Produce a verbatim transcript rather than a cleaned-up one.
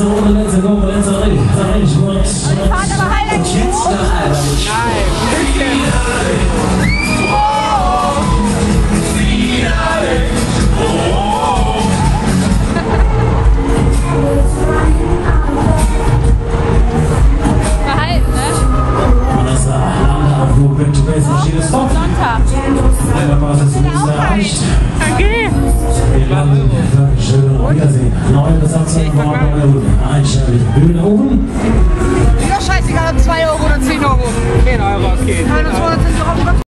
Runde, letzte Gruppe, letzte Runde. Die fahren aber halt nicht hoch. Nein, Verhalten, ne? Das war lange Abflug, back to base, Maschine Stop. Sonntag. Einmal war es jetzt erreicht. okay. Wir landen, Dankeschön, auf Wiedersehen. Neue Besatzung, einstellig, Bühne oben. Ist doch scheißegal, ob zwei Euro oder zehn Euro. zehn Euro, okay. Können uns